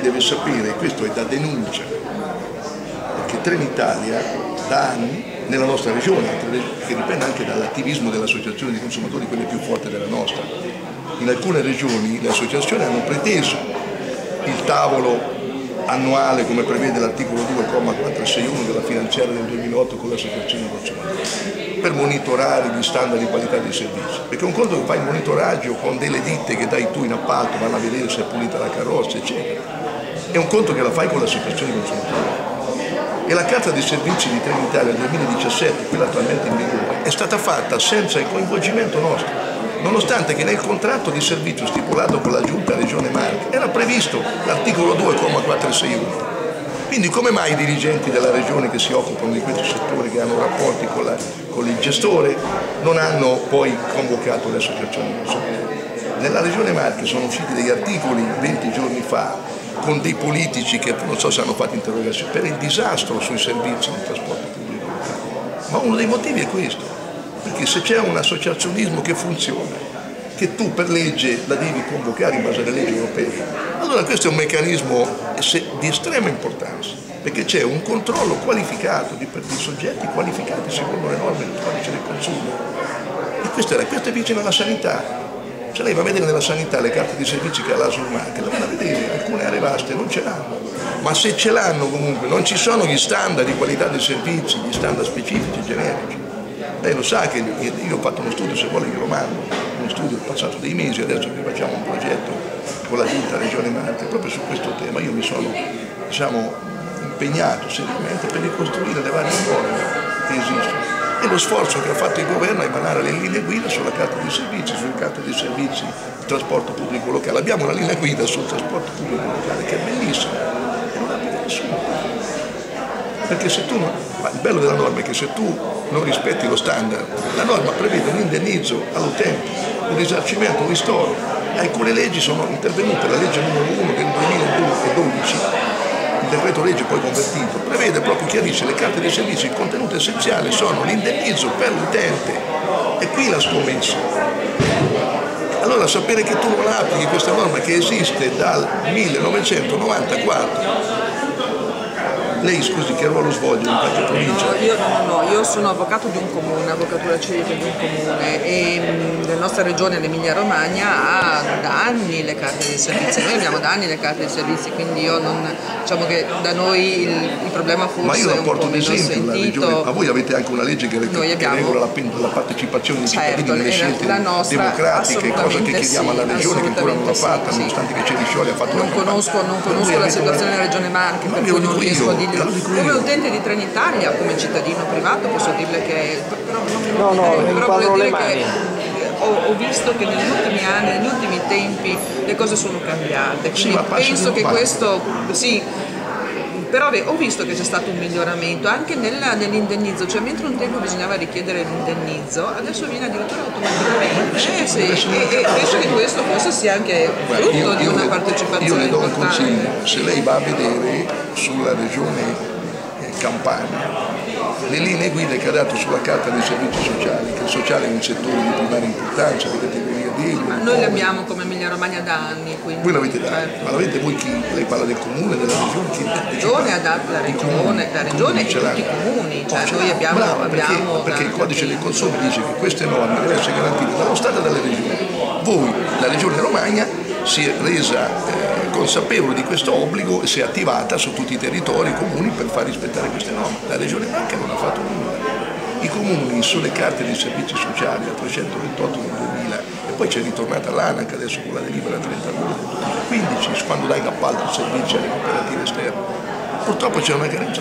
deve sapere, e questo è da denuncia, perché Trenitalia da anni nella nostra regione, che dipende anche dall'attivismo delle associazioni di consumatori, quelle più forti della nostra, in alcune regioni le associazioni hanno preteso il tavolo annuale, come prevede l'articolo 2,461 della finanziaria del 2008 con le associazioni consumatori, per monitorare gli standard di qualità dei servizi, perché un conto che fai il monitoraggio con delle ditte che dai tu in appalto, vanno a vedere se è pulita la carrozza, eccetera, è un conto che la fai con le associazioni consumatori. E la carta dei servizi di Trenitalia del 2017, quella attualmente in vigore, è stata fatta senza il coinvolgimento nostro, nonostante che nel contratto di servizio stipulato con la Giunta Regione Marche era previsto l'articolo 2,461. Quindi come mai i dirigenti della regione che si occupano di questi settori, che hanno rapporti con il gestore, non hanno poi convocato le associazioni consumatori? Nella regione Marche sono usciti degli articoli 20 giorni fa con dei politici che non so se hanno fatto interrogazioni per il disastro sui servizi del trasporto pubblico locale. Ma uno dei motivi è questo, perché se c'è un associazionismo che funziona, che tu per legge la devi convocare in base alle leggi europee, allora questo è un meccanismo di estrema importanza, perché c'è un controllo qualificato di soggetti qualificati secondo le norme del codice del consumo. E questo è vicino alla sanità. Se lei va a vedere nella sanità le carte di servizi che ha l'ASL Marche, le vanno a vedere, alcune aree vaste non ce l'hanno, ma se ce l'hanno comunque non ci sono gli standard di qualità dei servizi, gli standard specifici, generici. Lei lo sa che io ho fatto uno studio, se vuole glielo mando, uno studio passato dei mesi, adesso che facciamo un progetto con la Giunta Regione Marche proprio su questo tema. Io mi sono impegnato seriamente per ricostruire le varie norme che esistono. E lo sforzo che ha fatto il governo è emanare le linee guida sulla carta dei servizi, sulle carte dei servizi di trasporto pubblico locale. Abbiamo una linea guida sul trasporto pubblico locale che è bellissima e non la vede nessuno. Perché se tu il bello della norma è che se tu non rispetti lo standard, la norma prevede un indennizzo all'utente, un risarcimento, un ristoro. Alcune leggi sono intervenute, la legge numero 1 del 2012, il decreto legge poi convertito, prevede proprio, chiarisce le carte dei servizi, il contenuto essenziale sono l'indennizzo per l'utente, e qui la scommessa. Allora sapere che tu non applichi questa norma che esiste dal 1994, lei scusi che ruolo svolge in qualche provincia? Io sono avvocato di un comune, avvocatura civile di un comune, e la nostra regione, l'Emilia Romagna, ha da anni le carte dei servizi. Noi abbiamo da anni le carte dei servizi, quindi io non, diciamo che da noi il problema forse ma io è un po' meno esempio, sentito. Ma voi avete anche una legge che regola la partecipazione dei cittadini nelle scelte democratiche, cosa che chiediamo alla regione che ancora non l'ha fatta, nonostante che Ceriscioli ha fatto non conosco la situazione della regione Marche, per cui non riesco a dirle. Come utente di Trenitalia, come cittadino privato, posso dirle che voglio dire che ho visto che negli ultimi anni, negli ultimi tempi le cose sono cambiate, quindi penso che questo però ho visto che c'è stato un miglioramento anche nell'indennizzo, cioè mentre un tempo bisognava richiedere l'indennizzo, adesso viene addirittura automaticamente, e penso che questo forse sia anche frutto di una partecipazione importante. Io le do un importante. consiglio, se lei va a vedere sulla regione Campania le linee guida che ha dato sulla carta dei servizi sociali, che il sociale è un settore di primaria importanza, di categoria D. Ma noi le abbiamo come Emilia Romagna da anni. Quindi, voi l'avete dato, certo. Ma l'avete voi chi? Lei parla del comune, della regione? Chi? La regione ha dato la regione e tutti i comuni, cioè noi abbiamo perché il codice dei consumi dice che queste norme devono essere garantite dallo Stato e dalle regioni. Voi, la regione Romagna, si è resa consapevole di questo obbligo e si è attivata su tutti i territori comuni per far rispettare queste norme. La regione Marche non ha fatto nulla. I comuni sulle carte dei servizi sociali a 328 del 2000, e poi c'è ritornata l'ANAC adesso con la delibera 32 del 2015, quando dai l'appalto di servizi alle cooperative esterne. Purtroppo c'è una carenza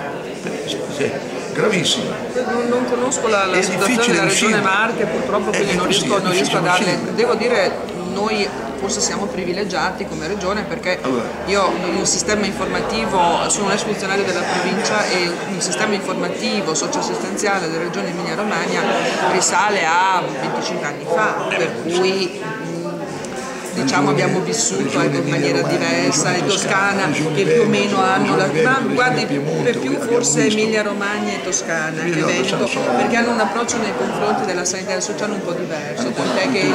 gravissima. Non conosco la situazione della regione Marche, purtroppo, quindi non riesco a darle. Devo dire, noi forse siamo privilegiati come regione, perché io il sistema informativo, sono un ex funzionario della provincia, e il sistema informativo socioassistenziale della regione Emilia Romagna risale a 25 anni fa, per cui diciamo abbiamo vissuto in maniera diversa, e Toscana che più o meno hanno ma guardi, per più forse Emilia Romagna e Toscana che Veneto, perché hanno un approccio nei confronti della sanità sociale un po' diverso, tant'è che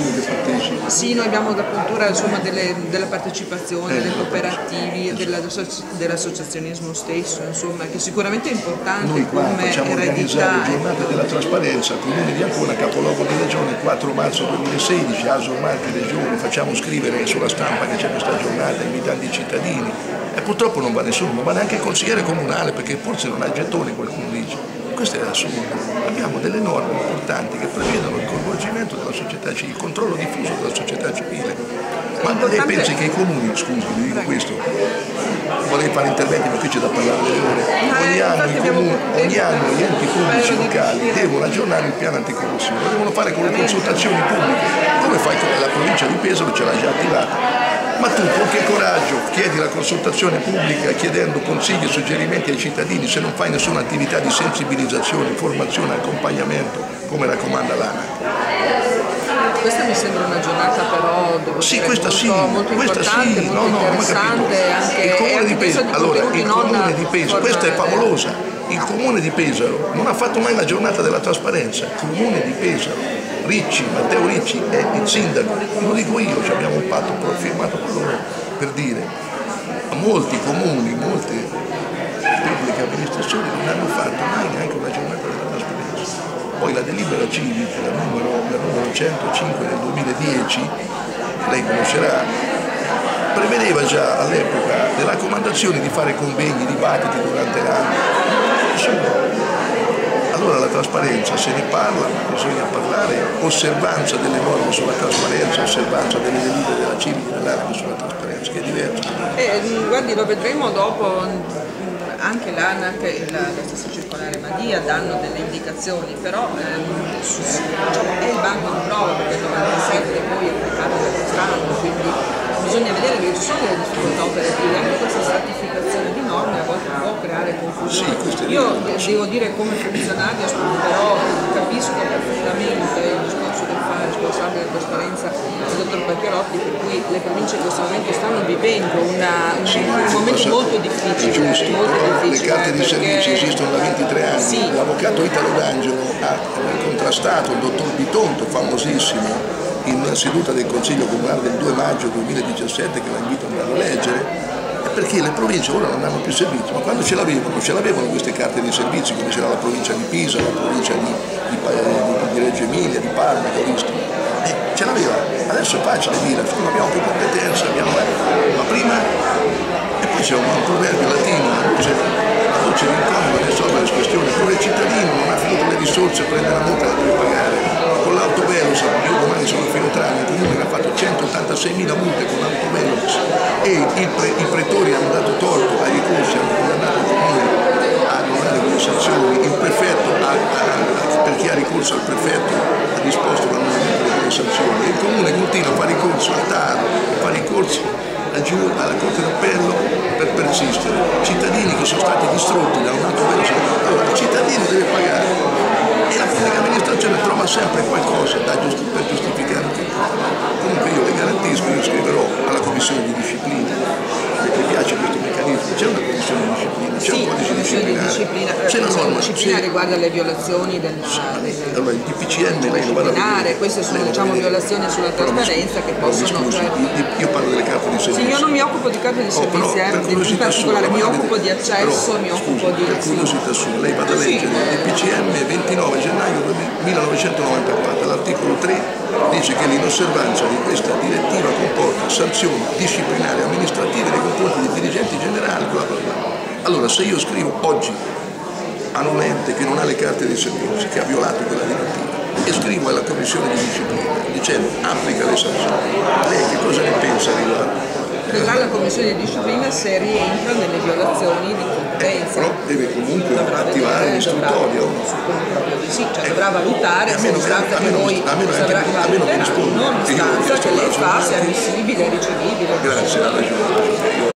sì, noi abbiamo la cultura insomma della partecipazione, delle cooperativi, dell'associazionismo stesso, insomma, che sicuramente è importante. Noi qua come facciamo organizzare la giornata della trasparenza, Comune di Ancona, capoluogo di regione, 4 marzo 2016, ASL Marche Regione, facciamo scrivere sulla stampa che c'è questa giornata invitando i cittadini, e purtroppo non va nessuno, non va neanche il consigliere comunale, perché forse non ha il gettone, qualcuno dice. Questo è assurdo. Abbiamo delle norme importanti che prevedono il coinvolgimento della società civile, il controllo diffuso della società civile. Ma lei pensi che i comuni, scusi, vi dico questo, vorrei fare interventi ma qui c'è da parlare delle ore, ogni anno gli enti pubblici locali devono aggiornare il piano anticorruzione, lo devono fare con le consultazioni pubbliche, come fai con la provincia di Pesaro, ce l'ha già attivata. Ma tu con che coraggio chiedi la consultazione pubblica chiedendo consigli e suggerimenti ai cittadini se non fai nessuna attività di sensibilizzazione, informazione, accompagnamento, come raccomanda l'ANAC? Questa mi sembra una giornata però molto importante, molto interessante, anche il Comune di Pesaro, allora, il Comune di Pesaro, questa è favolosa, il Comune di Pesaro non ha fatto mai la giornata della trasparenza, il Comune di Pesaro, Ricci, Matteo Ricci è il sindaco, lo dico io, abbiamo un patto firmato con loro per dire a molti comuni, molte pubbliche amministrazioni non hanno fatto mai neanche una giornata della trasparenza. Poi la delibera civica, la numero 105 del 2010, lei conoscerà, prevedeva già all'epoca le raccomandazioni di fare convegni, dibattiti durante l'anno. Allora la trasparenza se ne parla, ma bisogna parlare osservanza delle norme sulla trasparenza, osservanza delle delibere della civica dell'ANAC sulla trasparenza, che è diverso. Guardi, lo vedremo dopo, anche l'ANAC e la stessa circolare Madia danno delle indicazioni, però diciamo, è il banco di prova, perché il 97 poi è applicato da quest'anno, quindi bisogna vedere che ci sono delle difficoltà operative, anche questa stratificazione di norme a volte può creare confusione. Io devo dire come funzionario, però capisco perfettamente il discorso del fare responsabile della trasparenza del dottor Pacchierotti, per cui le province in questo momento stanno vivendo un momento molto difficile. Le carte di servizio esistono da 23 anni, sì. L'avvocato Italo D'Angelo ha contrastato il dottor Bitonto, famosissimo, in seduta del Consiglio Comunale del 2 maggio 2017, che la invito ad andare a leggere, perché le province ora non hanno più servizi, ma quando ce l'avevano queste carte di servizi, come c'era la provincia di Pisa, la provincia di Reggio Emilia, di Parma, che ho visto, ce l'aveva. Adesso è facile dire, non abbiamo più competenze, ma prima, e poi c'è un proverbio latino, la voce di incomodo ne risolve le questioni, pure il cittadino non ha finito le risorse, prende la multa e la deve pagare. Con l'autovelox, io domani sono a Filotrano, un comune che ha fatto 186.000 multe con l'autovelox e i pretori hanno dato torto ai ricorsi, hanno condannato il comune a non dare quelle sanzioni, il prefetto, per chi ha ricorso al prefetto, ha disposto l'annullamento delle sanzioni, il comune continua a fare ricorso al TAR, fa ricorso alla Corte d'Appello per persistere. Cittadini che sono stati distrutti da un autovelox, allora il cittadino deve pagare. E la pubblica amministrazione trova sempre qualcosa per giustificare tutto. Comunque io le garantisco, io scriverò alla commissione di disciplina, perché mi piace questo meccanismo, c'è una commissione di disciplina, c'è un codice disciplinare, c'è la norma. Disciplina riguarda le violazioni allora il DPCM lei lo va a vedere. Queste sono diciamo violazioni sulla trasparenza che possono. Io parlo delle carte di servizio. Sì, io non mi occupo di carte di servizi, in particolare mi occupo di accesso, mi occupo di. Per curiosità sua, lei vada a leggere il DPCM 29 gennaio 1994, l'articolo 3 dice che l'inosservanza di questa direttiva comporta sanzioni disciplinari amministrative nei confronti dei dirigenti generali, bla bla bla. Allora se io scrivo oggi a un ente che non ha le carte dei servizi, che ha violato quella direttiva, e scrivo alla commissione di disciplina dicendo applica le sanzioni, lei che cosa ne pensa riguardo? Vedrà la commissione di disciplina se rientra nelle violazioni di competenza. Però deve comunque attivare l'istruttoria. Sì, cioè dovrà valutare se l'istanza che noi nonostante che lei fa sia ammissibile e ricevibile. Grazie, ha ragione.